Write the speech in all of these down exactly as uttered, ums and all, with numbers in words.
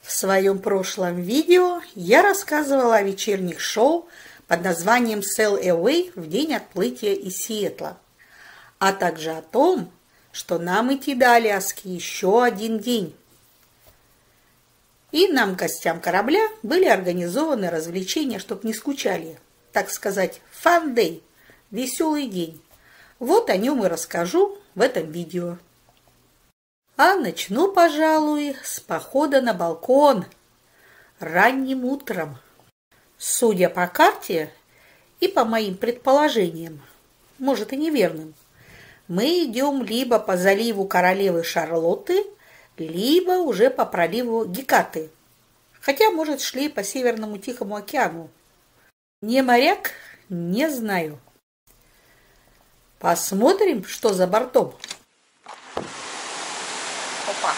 В своем прошлом видео я рассказывала о вечерних шоу под названием Sail Away в день отплытия из Сиэтла, а также о том, что нам идти до Аляски еще один день. И нам, гостям корабля, были организованы развлечения, чтобы не скучали. Так сказать, fun day, веселый день. Вот о нем и расскажу в этом видео. А начну, пожалуй, с похода на балкон ранним утром. Судя по карте и по моим предположениям, может и неверным, мы идем либо по заливу Королевы Шарлотты, либо уже по проливу Гекаты. Хотя, может, шли по Северному Тихому океану. Не моряк, не знаю. Посмотрим, что за бортом. Опа.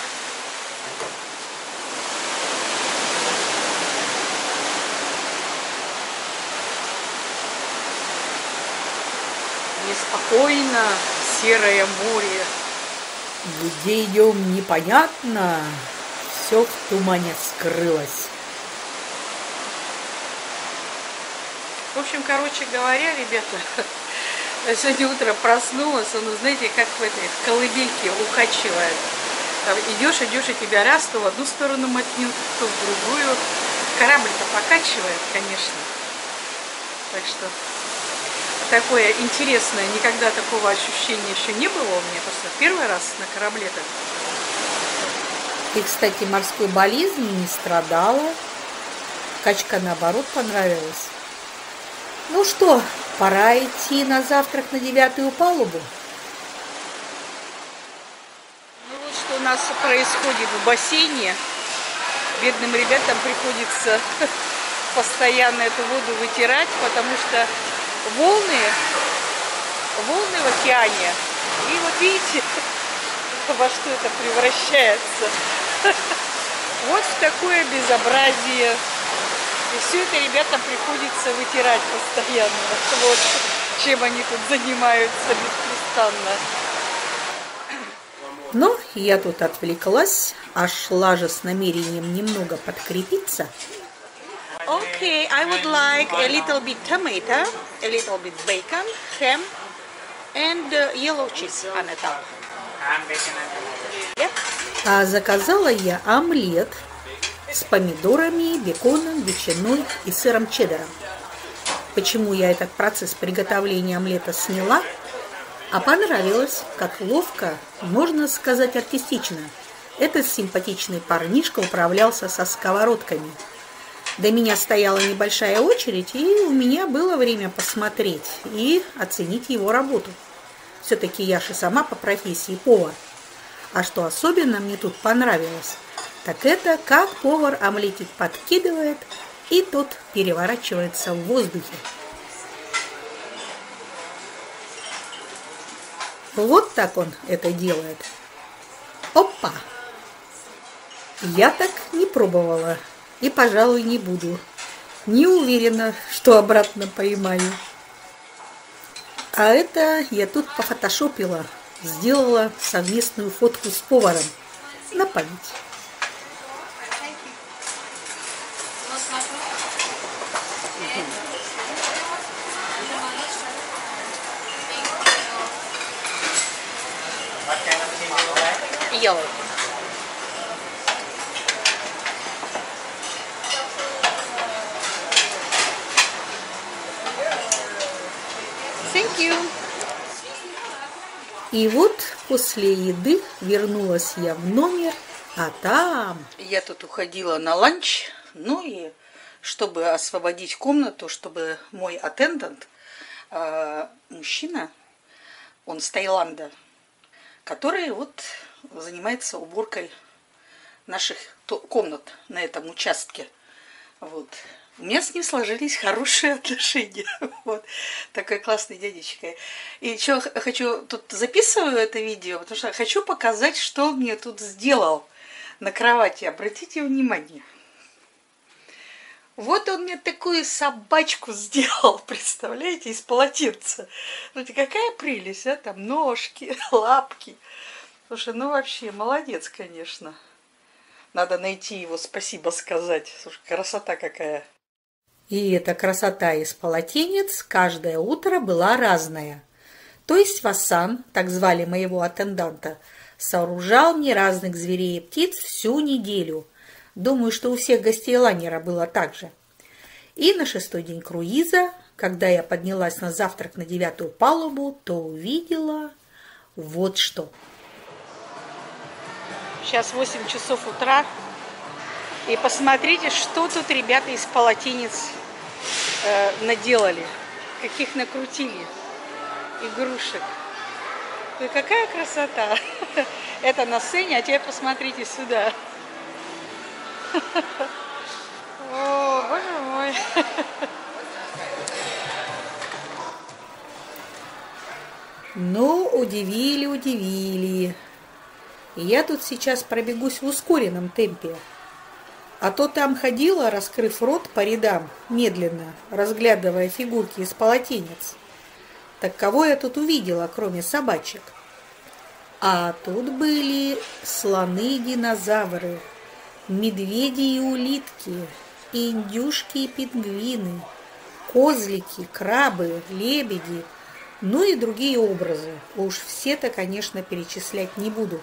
Неспокойно, серое море. Где идем, непонятно. Все в тумане скрылось. В общем, короче говоря, ребята, я сегодня утром проснулась, ну, знаете, как в этой в колыбельке укачивает. Там идешь, идешь, и тебя раз то в одну сторону мотнет, то в другую. Корабль-то покачивает, конечно. Так что такое интересное, никогда такого ощущения еще не было у меня, просто первый раз на корабле-то. И, кстати, морской болезнью не страдала. Качка, наоборот, понравилась. Ну что, пора идти на завтрак на девятую палубу. Ну вот что у нас происходит в бассейне. Бедным ребятам приходится постоянно эту воду вытирать, потому что волны, волны в океане. И вот видите, во что это превращается. Вот в такое безобразие. И все это ребятам приходится вытирать постоянно. Вот чем они тут занимаются беспрестанно. Ну, я тут отвлеклась, а шла же с намерением немного подкрепиться. Okay, I would like a little bit tomato, a little bit bacon, ham, and uh, yellow cheese on the top. Yep. А заказала я омлет с помидорами, беконом, ветчиной и сыром чеддера. Почему я этот процесс приготовления омлета сняла? А понравилось, как ловко, можно сказать артистично, этот симпатичный парнишка управлялся со сковородками. До меня стояла небольшая очередь, и у меня было время посмотреть и оценить его работу. Все-таки я же сама по профессии повар. А что особенно мне тут понравилось, так это как повар омлетик подкидывает, и тот переворачивается в воздухе. Вот так он это делает. Опа! Я так не пробовала и, пожалуй, не буду. Не уверена, что обратно поймаю. А это я тут пофотошопила, сделала совместную фотку с поваром на память. Yellow. Thank you. И вот после еды вернулась я в номер, а там... Я тут уходила на ланч, ну и чтобы освободить комнату, чтобы мой аттендант, э, мужчина, он с Таиланда, который вот занимается уборкой наших комнат на этом участке. Вот. У меня с ним сложились хорошие отношения. Вот. Такой классный дядечка. И что хочу, тут записываю это видео, потому что хочу показать, что он мне тут сделал на кровати. Обратите внимание. Вот он мне такую собачку сделал, представляете, из полотенца. Смотрите, какая прелесть, а? Там ножки, лапки. Слушай, ну вообще молодец, конечно. Надо найти его, спасибо сказать. Слушай, красота какая. И эта красота из полотенец каждое утро была разная. То есть Васан, так звали моего аттенданта, сооружал мне разных зверей и птиц всю неделю. Думаю, что у всех гостей лайнера было так же. И на шестой день круиза, когда я поднялась на завтрак на девятую палубу, то увидела вот что. Сейчас восемь часов утра. И посмотрите, что тут ребята из полотенец э, наделали. Каких накрутили игрушек. Ой, какая красота. Это на сцене, а теперь посмотрите сюда. О, боже мой. Ну, удивили, удивили. Я тут сейчас пробегусь в ускоренном темпе. А то там ходила, раскрыв рот по рядам, медленно, разглядывая фигурки из полотенец. Так кого я тут увидела, кроме собачек? А тут были слоны-динозавры, медведи и улитки, индюшки и пингвины, козлики, крабы, лебеди, ну и другие образы. Уж все-то, конечно, перечислять не буду.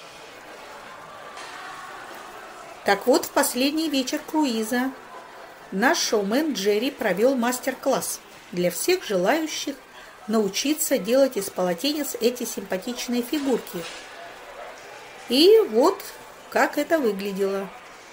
Так вот, в последний вечер круиза наш шоумен Джерри провел мастер-класс для всех желающих научиться делать из полотенец эти симпатичные фигурки. И вот как это выглядело.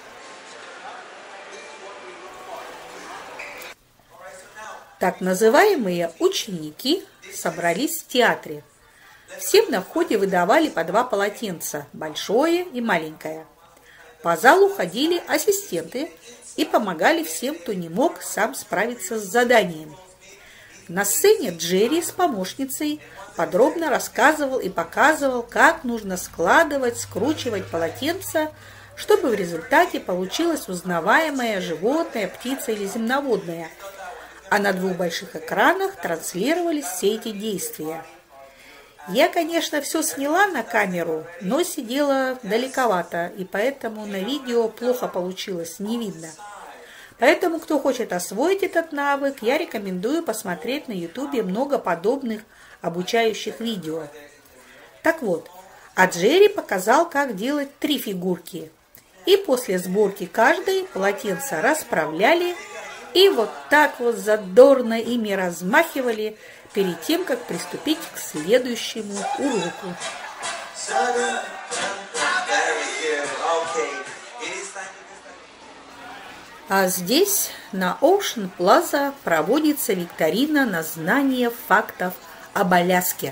Так называемые ученики собрались в театре. Всем на входе выдавали по два полотенца, большое и маленькое. По залу ходили ассистенты и помогали всем, кто не мог сам справиться с заданием. На сцене Джерри с помощницей подробно рассказывал и показывал, как нужно складывать, скручивать полотенца, чтобы в результате получилось узнаваемое животное, птица или земноводное. А на двух больших экранах транслировались все эти действия. Я, конечно, все сняла на камеру, но сидела далековато, и поэтому на видео плохо получилось, не видно. Поэтому, кто хочет освоить этот навык, я рекомендую посмотреть на ютубе много подобных обучающих видео. Так вот, а Джерри показал, как делать три фигурки. И после сборки каждой полотенца расправляли и вот так вот задорно ими размахивали перед тем, как приступить к следующему уроку. А здесь, на Ocean Plaza, проводится викторина на знание фактов об Аляске.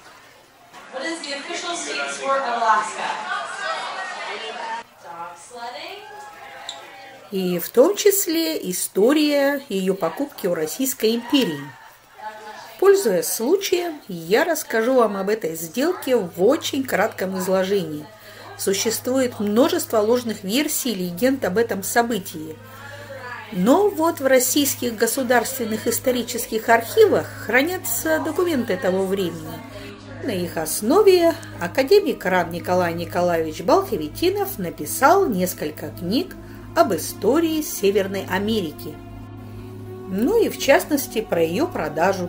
И в том числе история ее покупки у Российской империи. Пользуясь случаем, я расскажу вам об этой сделке в очень кратком изложении. Существует множество ложных версий и легенд об этом событии. Но вот в российских государственных исторических архивах хранятся документы того времени. На их основе академик РАН Николай Николаевич Болховитинов написал несколько книг об истории Северной Америки. Ну и в частности про ее продажу.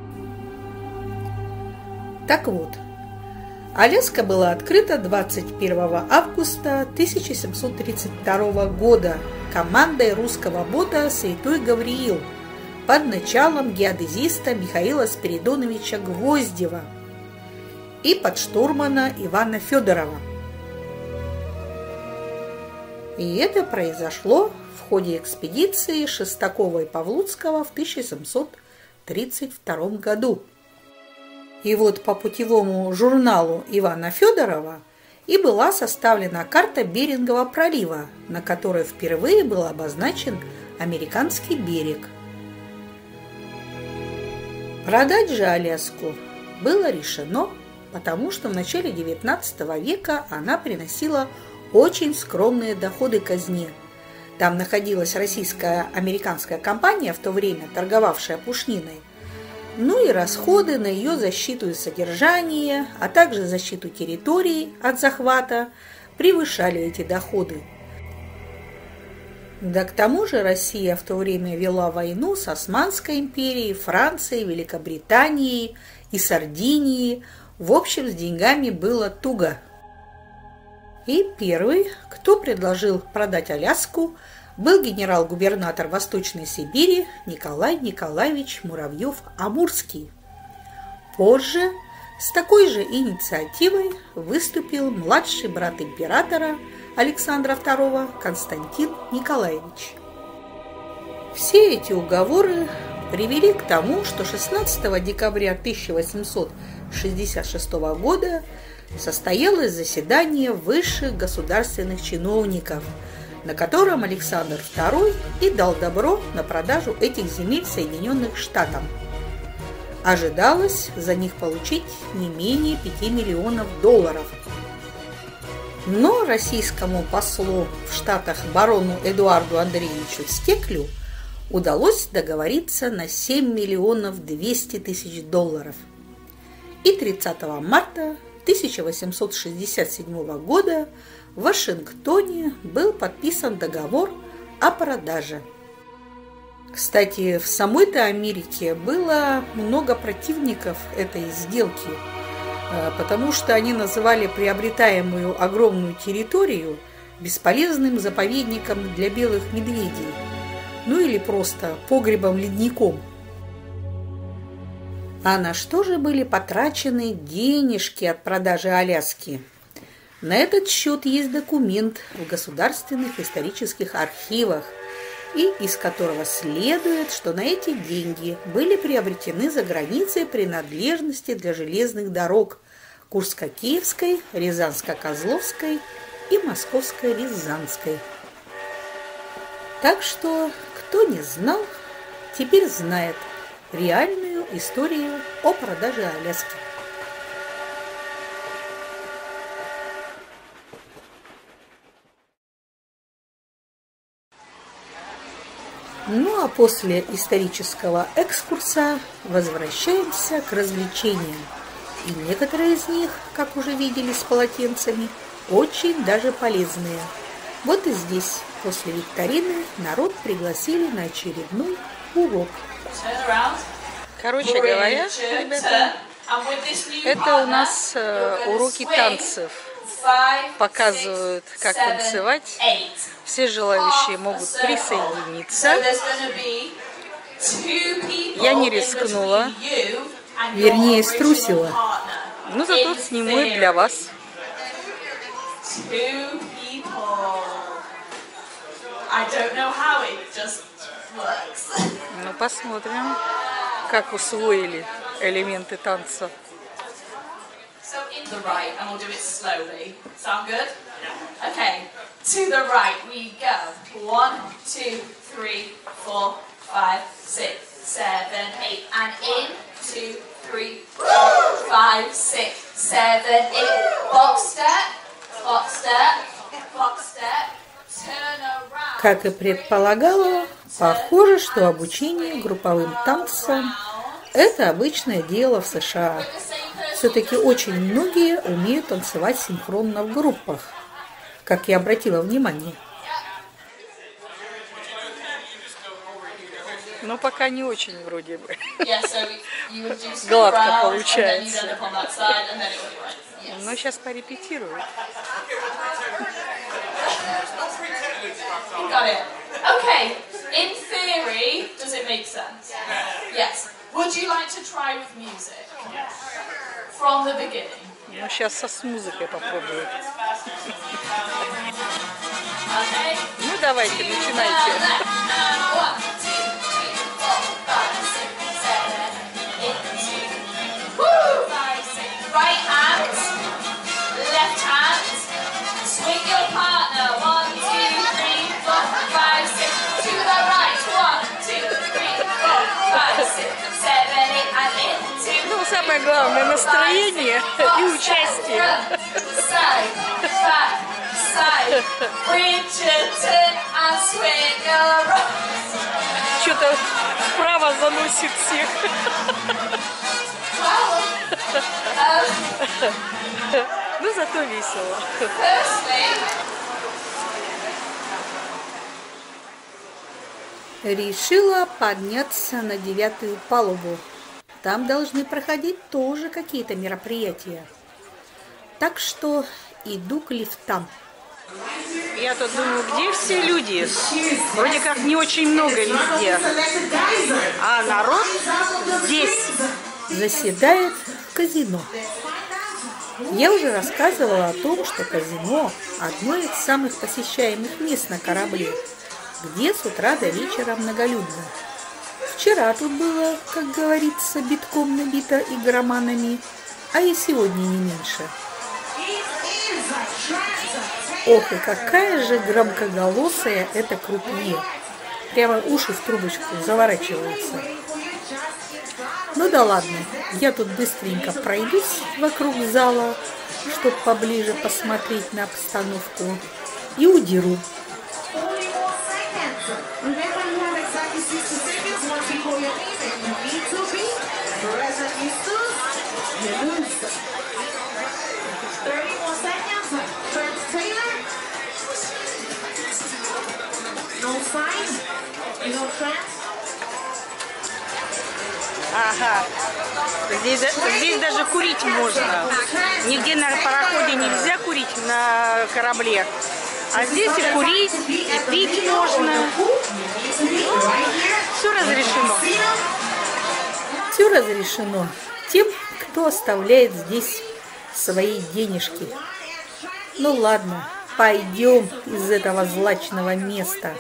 Так вот, Аляска была открыта двадцать первого августа тысяча семьсот тридцать второго года командой русского бота «Святой Гавриил» под началом геодезиста Михаила Спиридоновича Гвоздева и подштурмана Ивана Федорова. И это произошло в ходе экспедиции Шестакова и Павлуцкого в тысяча семьсот тридцать втором году. И вот по путевому журналу Ивана Федорова и была составлена карта Берингова пролива, на которой впервые был обозначен американский берег. Продать же Аляску было решено, потому что в начале девятнадцатого века она приносила очень скромные доходы казне. Там находилась российская американская компания, в то время торговавшая пушниной. Ну и расходы на ее защиту и содержание, а также защиту территорий от захвата превышали эти доходы. Да к тому же Россия в то время вела войну с Османской империей, Францией, Великобританией и Сардинией. В общем, с деньгами было туго. И первый, кто предложил продать Аляску, был генерал-губернатор Восточной Сибири Николай Николаевич Муравьев-Амурский. Позже с такой же инициативой выступил младший брат императора Александра второго Константин Николаевич. Все эти уговоры привели к тому, что шестнадцатого декабря тысяча восемьсот шестьдесят шестого года состоялось заседание высших государственных чиновников, на котором Александр второй и дал добро на продажу этих земель Соединенным Штатам. Ожидалось за них получить не менее пяти миллионов долларов. Но российскому послу в Штатах барону Эдуарду Андреевичу Стеклю удалось договориться на семь миллионов двести тысяч долларов. И тридцатого марта тысяча восемьсот шестьдесят седьмого года в Вашингтоне был подписан договор о продаже. Кстати, в самой-то Америке было много противников этой сделки, потому что они называли приобретаемую огромную территорию бесполезным заповедником для белых медведей, ну или просто погребом-ледником. А на что же были потрачены денежки от продажи Аляски? На этот счет есть документ в государственных исторических архивах, и из которого следует, что на эти деньги были приобретены за границей принадлежности для железных дорог Курско-Киевской, Рязанско-Козловской и Московско-Рязанской. Так что, кто не знал, теперь знает реальную историю о продаже Аляски. Ну а после исторического экскурса возвращаемся к развлечениям. И некоторые из них, как уже видели с полотенцами, очень даже полезные. Вот и здесь, после викторины, народ пригласили на очередной урок. Короче говоря, ребята, это у нас э, уроки танцев. Показывают, как танцевать. Все желающие могут присоединиться. Я не рискнула. Вернее, струсила. Ну, зато сниму и для вас. Ну, посмотрим, как усвоили элементы танца. So in the right, and we'll do it slowly. Sound good? Okay. To the right we go. One, two, three, four, five, six, seven, eight. And in, two, three, four, five, six, seven, eight. Box step, box step, box step. Turn around. Как и предполагала, похоже, что обучение групповым танцам – это обычное дело в США. Все-таки очень многие умеют танцевать синхронно в группах, как я обратила внимание. Но пока не очень вроде бы. Гладко получается. Но сейчас порепетирую. Okay, in theory, does it make sense? Yes. Would you like to try with music? From the beginning. Ну, сейчас со с музыкой попробую. Okay. Ну, давайте, начинайте. One, two, three, four, five, six, seven, eight, two, five, six. Right hand, left hand. Swing your partner. One, two, three, four, five, six. To the right. One, two, three, four, five, six, seven, eight, and into. Ну, самое главное, настроение и участие. Side, back, side. Bridgerton and swing around. Что-то вправо заносит всех. Well, um, Ну, зато весело. firstly, решила подняться на девятую палубу. Там должны проходить тоже какие-то мероприятия. Так что иду к лифтам. Я тут думаю, где все люди? Вроде как не очень много везде. А народ здесь Заседает в казино. Я уже рассказывала о том, что казино – одно из самых посещаемых мест на корабле, где с утра до вечера многолюдно. Вчера тут было, как говорится, битком набито игроманами, а и сегодня не меньше. Ох, и какая же громкоголосая эта крупье. Прямо уши в трубочку заворачиваются. Ну да ладно, я тут быстренько пройдусь вокруг зала, чтобы поближе посмотреть на обстановку, и удеру. Ага. Здесь, здесь даже курить можно. Нигде на пароходе нельзя курить на корабле. А здесь и курить, и пить можно. Все разрешено. Все разрешено тем, кто оставляет здесь свои денежки. Ну ладно, пойдем из этого злачного места.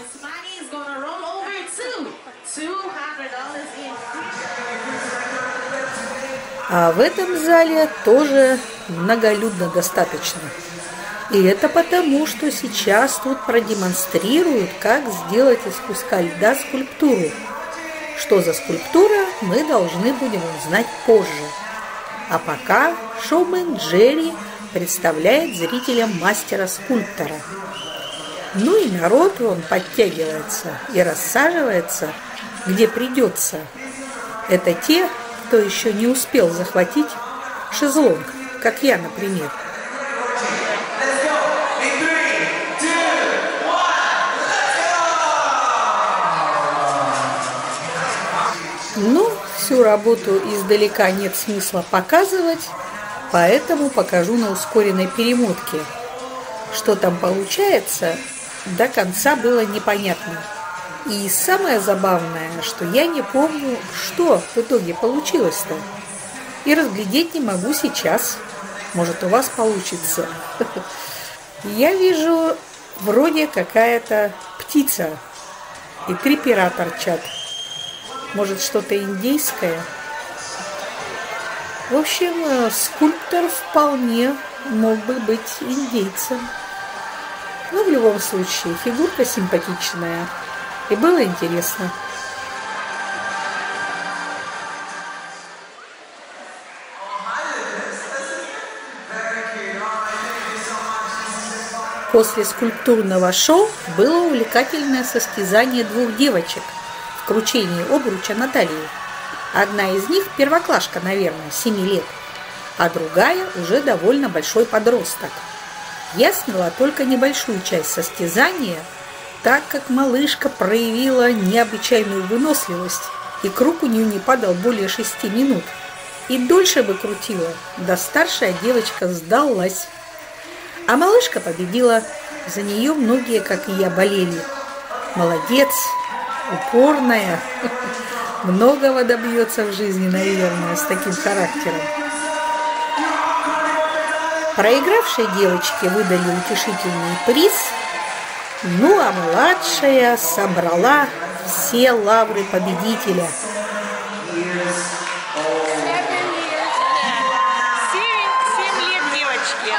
А в этом зале тоже многолюдно достаточно. И это потому, что сейчас тут продемонстрируют, как сделать из куска льда скульптуру. Что за скульптура, мы должны будем узнать позже. А пока шоумен Джерри представляет зрителям мастера-скульптора. Ну и народ он подтягивается и рассаживается, где придется. Это те, кто еще не успел захватить шезлонг, как я, например. Ну, всю работу издалека нет смысла показывать, поэтому покажу на ускоренной перемотке. Что там получается, до конца было непонятно. И самое забавное, что я не помню, что в итоге получилось-то. И разглядеть не могу сейчас. Может, у вас получится. Я вижу вроде какая-то птица. И три пера торчат. Может, что-то индейское. В общем, скульптор вполне мог бы быть индейцем. Но в любом случае, фигурка симпатичная. И было интересно. После скульптурного шоу было увлекательное состязание двух девочек в кручении обруча на талии. Одна из них первоклашка, наверное, семи лет, а другая уже довольно большой подросток. Я сняла только небольшую часть состязания, так как малышка проявила необычайную выносливость, и круг у нее не падал более шести минут. И дольше бы крутила, да старшая девочка сдалась. А малышка победила, за нее многие, как и я, болели. Молодец, упорная, многого добьется в жизни, наверное, с таким характером. Проигравшей девочке выдали утешительный приз. Ну, а младшая собрала все лавры победителя. Семь лет девочки.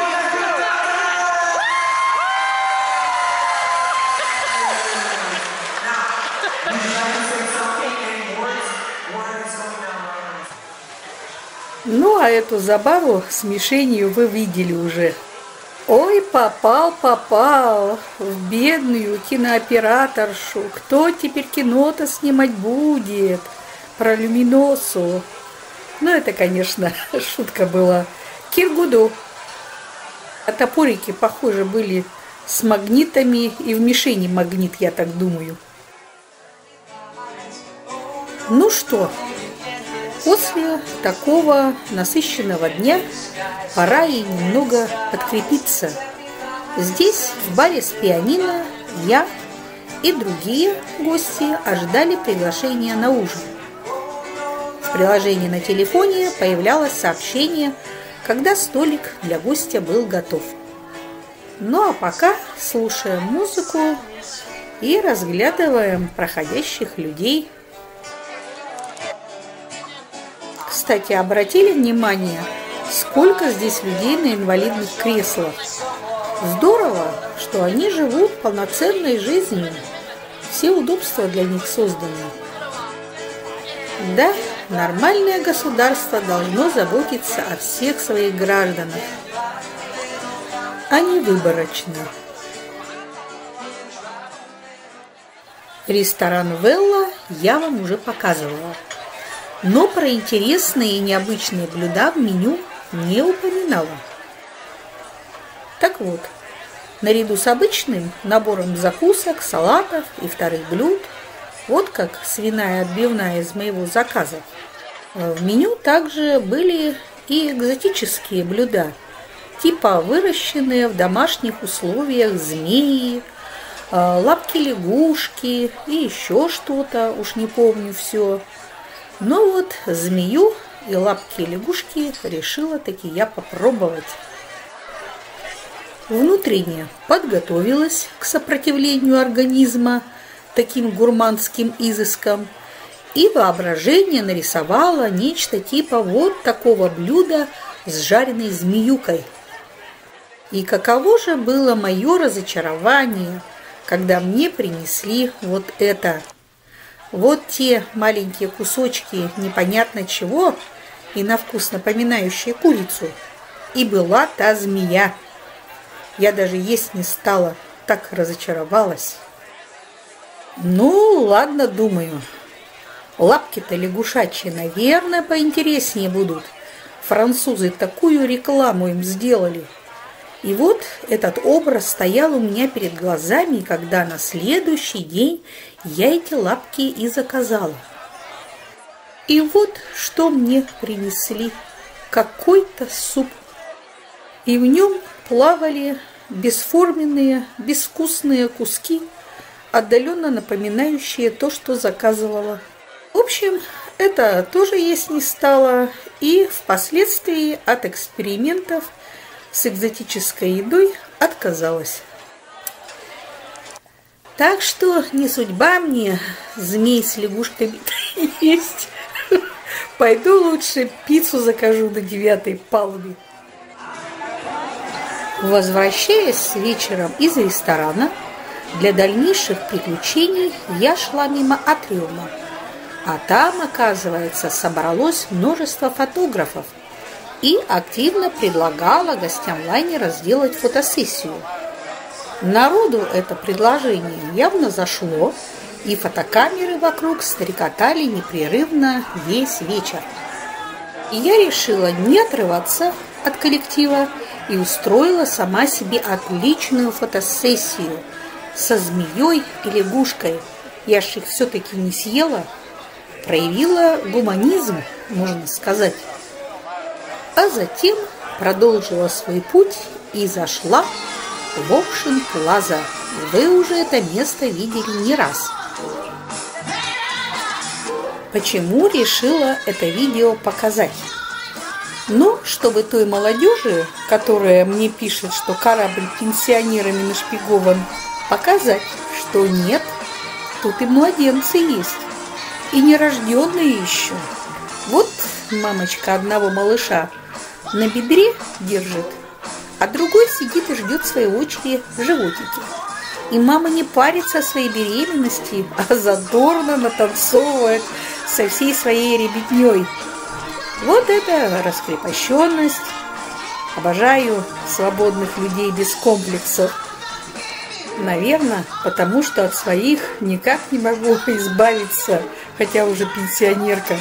Ну, а эту забаву с мишенью вы видели уже. Ой, попал, попал в бедную кинооператоршу. Кто теперь кино-то снимать будет? Про Люминосу. Ну, это, конечно, шутка была. Киргуду. А топорики, похоже, были с магнитами, и в мишени магнит, я так думаю. Ну что, после такого насыщенного дня пора и немного подкрепиться. Здесь, в баре с пианино, я и другие гости ожидали приглашения на ужин. В приложении на телефоне появлялось сообщение, когда столик для гостя был готов. Ну а пока слушаем музыку и разглядываем проходящих людей. Кстати, обратили внимание, сколько здесь людей на инвалидных креслах? Здорово, что они живут полноценной жизнью. Все удобства для них созданы. Да, нормальное государство должно заботиться о всех своих гражданах, а не выборочно. Ресторан Велла я вам уже показывала, но про интересные и необычные блюда в меню не упоминала. Так вот, наряду с обычным набором закусок, салатов и вторых блюд, вот как свиная отбивная из моего заказа, в меню также были и экзотические блюда, типа выращенные в домашних условиях змеи, лапки лягушки и еще что-то, уж не помню все. Но вот змею и лапки лягушки решила таки я попробовать. Внутренне подготовилась к сопротивлению организма таким гурманским изыскам и воображение нарисовало нечто типа вот такого блюда с жареной змеюкой. И каково же было мое разочарование, когда мне принесли вот это. Вот те маленькие кусочки непонятно чего и на вкус напоминающие курицу. И была та змея. Я даже есть не стала, так разочаровалась. Ну, ладно, думаю. Лапки-то лягушачьи, наверное, поинтереснее будут. Французы такую рекламу им сделали. И вот этот образ стоял у меня перед глазами, когда на следующий день я эти лапки и заказала. И вот что мне принесли. Какой-то суп. И в нем плавали бесформенные, безвкусные куски, отдаленно напоминающие то, что заказывала. В общем, это тоже есть не стало, и впоследствии от экспериментов с экзотической едой отказалась. Так что не судьба мне змей с лягушками есть. Пойду лучше пиццу закажу на девятой палубе. Возвращаясь вечером из ресторана, для дальнейших приключений я шла мимо атриума, а там, оказывается, собралось множество фотографов и активно предлагала гостям лайнера сделать фотосессию. Народу это предложение явно зашло, и фотокамеры вокруг стрекотали непрерывно весь вечер. И я решила не отрываться от коллектива и устроила сама себе отличную фотосессию со змеей и лягушкой. Я ж их все-таки не съела. Проявила гуманизм, можно сказать. А затем продолжила свой путь и зашла в Ocean Plaza. Вы уже это место видели не раз. Почему решила это видео показать? Ну, чтобы той молодежи, которая мне пишет, что корабль пенсионерами нашпигован, показать, что нет, тут и младенцы есть, и нерожденные еще. Вот мамочка одного малыша на бедре держит, а другой сидит и ждет своей очереди в животике. И мама не парится о своей беременности, а задорно натанцовывает со всей своей ребятней. Вот это раскрепощенность. Обожаю свободных людей без комплексов. Наверное, потому что от своих никак не могу избавиться, хотя уже пенсионерка.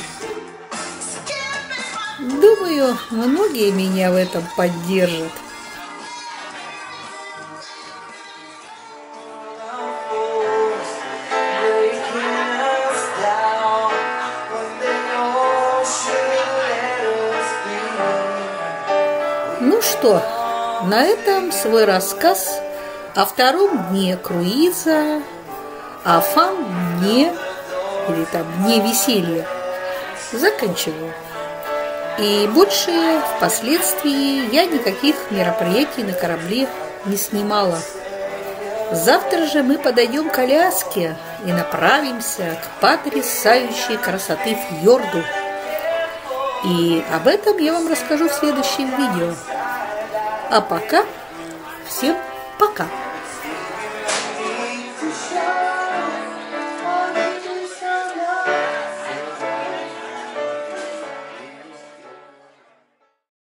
Думаю, многие меня в этом поддержат. что, на этом свой рассказ о втором дне круиза, о фан-дне, или там дне веселья, заканчиваю. И больше впоследствии я никаких мероприятий на корабле не снимала. Завтра же мы подойдем к Аляске и направимся к потрясающей красоты фьорду. И об этом я вам расскажу в следующем видео. А пока всем пока!